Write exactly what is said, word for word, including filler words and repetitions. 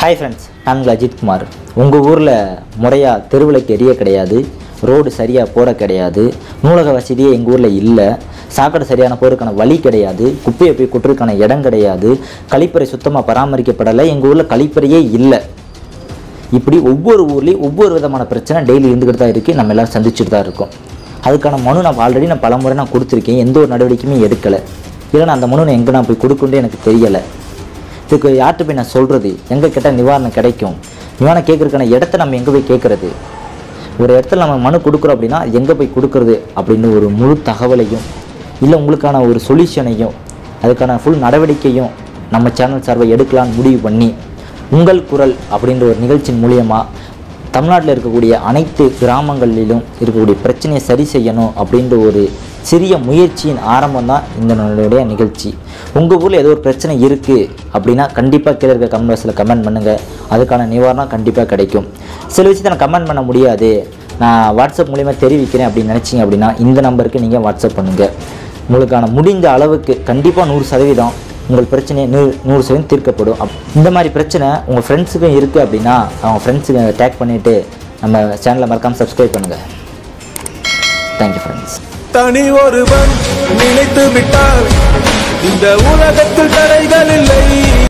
Hi friends, நான் உங்கள் அஜித் குமார். உங்கள் ஊரில் முறையாக தெருவிளக்கு எரிய கிடையாது, ரோடு சரியாக போட கிடையாது, நூலக வசதியே எங்கள் ஊரில் இல்லை, சாக்கடை சரியான போகிறதுக்கான வழி கிடையாது, குப்பையை போய் கொட்டுறதுக்கான இடம் கிடையாது, கழிப்பறை சுத்தமாக பராமரிக்கப்படலை, எங்கள் ஊரில் கழிப்பறையே இல்லை. இப்படி ஒவ்வொரு ஊர்லேயும் ஒவ்வொரு விதமான பிரச்சனை டெய்லி இருந்துக்கிட்டு தான் இருக்குது. நம்ம எல்லோரும் சந்திச்சுட்டு தான் இருக்கோம். அதுக்கான மனு நான் ஆல்ரெடி நான் பல முறை நான் கொடுத்துருக்கேன். எந்த ஒரு நடவடிக்கையுமே எடுக்கலை. இல்லைனா அந்த மனு நான் எங்கே நான் போய் கொடுக்குன்னு எனக்கு தெரியலை. இதுக்கு யார்கிட்ட போய் நான் சொல்கிறது, எங்கே கேட்டால் நிவாரணம் கிடைக்கும், நிவாரணம் கேட்குறதுக்கான இடத்த நம்ம எங்கே போய் கேட்குறது, ஒரு இடத்துல நம்ம மனு கொடுக்குறோம் அப்படின்னா எங்கே போய் கொடுக்குறது அப்படின்னு ஒரு முழு தகவலையும் இல்லை உங்களுக்கான ஒரு சொல்யூஷனையும் அதுக்கான ஃபுல் நடவடிக்கையும் நம்ம சேனல் சார்பை எடுக்கலான்னு முடிவு பண்ணி உங்கள் குரல் அப்படின்ற ஒரு நிகழ்ச்சியின் மூலியமாக தமிழ்நாட்டில் இருக்கக்கூடிய அனைத்து கிராமங்களிலும் இருக்கக்கூடிய பிரச்சனையை சரி செய்யணும் அப்படின்ற ஒரு சிறிய முயற்சியின் ஆரம்பம் தான் இந்த நம்மளுடைய நிகழ்ச்சி. உங்கள் ஊரில் ஏதோ ஒரு பிரச்சனை இருக்குது அப்படின்னா கண்டிப்பாக கீழே இருக்க கமெண்ட் பாக்ஸில் கமெண்ட் பண்ணுங்கள். அதுக்கான நிவாரணம் கண்டிப்பாக கிடைக்கும். சில விஷயத்தை நான் கமெண்ட் பண்ண முடியாது, நான் வாட்ஸ்அப் மூலிமா தெரிவிக்கிறேன் அப்படின்னு நினச்சிங்க அப்படின்னா இந்த நம்பருக்கு நீங்கள் வாட்ஸ்அப் பண்ணுங்கள். உங்களுக்கான முடிந்த அளவுக்கு கண்டிப்பாக நூறு சதவீதம் உங்கள் பிரச்சனையை நூறு நூறு சதவீதம் தீர்க்கப்படும். அப் இந்த மாதிரி பிரச்சனை உங்கள் ஃப்ரெண்ட்ஸுக்கும் இருக்குது அப்படின்னா அவங்க ஃப்ரெண்ட்ஸுக்கு டேக் பண்ணிவிட்டு நம்ம சேனலை மறக்காமல் சப்ஸ்கிரைப் பண்ணுங்கள். Thank you friends. தனி ஒருவன் நினைத்து விட்டால் இந்த உலகத்தில் தடைகள் இல்லை.